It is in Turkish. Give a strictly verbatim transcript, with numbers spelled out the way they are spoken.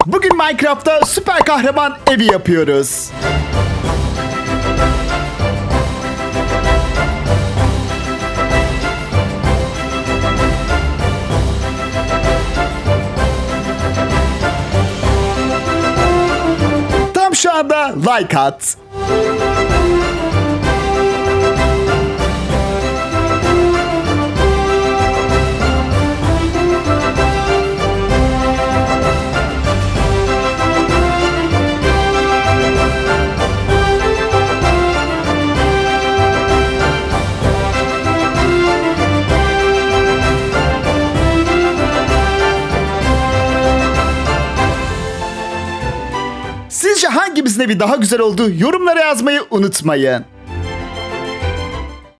Bugün Minecraft'ta süper kahraman evi yapıyoruz. Tam şu anda like at. Sizce hangimizin evi daha güzel oldu? Yorumlara yazmayı unutmayın.